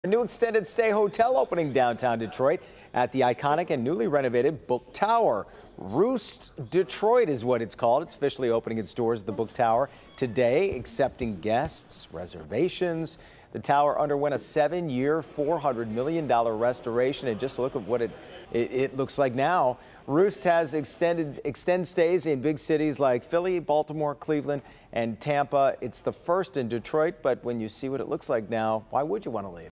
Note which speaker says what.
Speaker 1: A new extended stay hotel opening downtown Detroit at the iconic and newly renovated Book Tower. ROOST Detroit is what it's called. It's officially opening its doors at the Book Tower today, accepting guests, reservations. The tower underwent a 7-year, $400 million restoration, and just look at what it looks like now. ROOST has extend stays in big cities like Philly, Baltimore, Cleveland, and Tampa. It's the first in Detroit, but when you see what it looks like now, why would you want to leave?